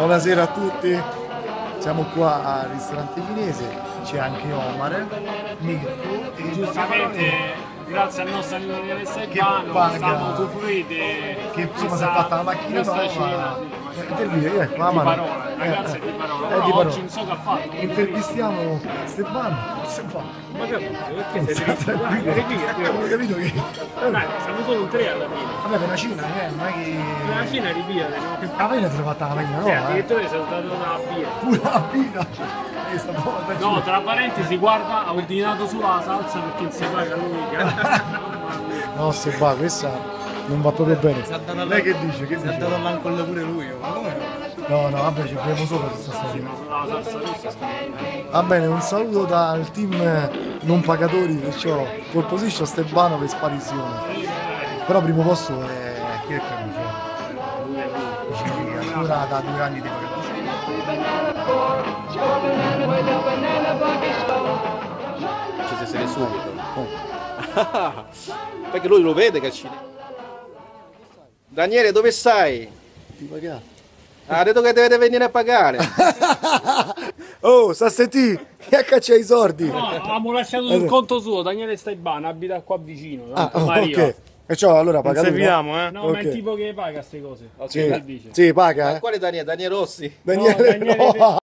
Buonasera a tutti, siamo qua al ristorante cinese, c'è anche Omar, Mirko e giustamente grazie al nostro amico Daniele Saibano paga, stiamo usufruendo che insomma si è fatta la macchina nuova. Intervista, ecco, la di mano. parola, ragazzi è di parola, Di però parola. oggi non so che ha fatto. Intervistiamo Stefano. Ma capito, perché sei Tranquillo. Ho capito che... Dai, siamo solo in tre alla fine. Vabbè, per una cena, non è che... La cena ripiate, no? La macchina te l'ho fatta la macchina nuova, Addirittura sei stato una birra. Pure la birra. No, tra parentesi, guarda, ha ordinato sulla salsa perché non si paga lui. No, se va, questa non va proprio bene. Lei che dice? Che Si è dice? dato l'alcol pure lui, ma come? No, vabbè, ci proviamo sopra questa storia. La salsa rossa Va bene, un saluto dal team non pagatori che ho pole position Stefano per sparizione. Però primo posto è chi è che dice? Ancora da 2 anni di Ci si sede subito. Perché lui lo vede che è cinese. Daniele, dove stai? Ti pagare. Ha detto che deve venire a pagare. Oh, sta a sentire? Che caccia i soldi? No, avevamo lasciato sul conto suo, Daniele Staibano, abita qua vicino. Ok. E ciò allora paga lui, no? Serviamo, eh? No, Ok. ma è il tipo che paga queste cose. Sì, Che dice? sì, paga. Quale Daniele? Daniele Rossi? Daniele, Daniele no.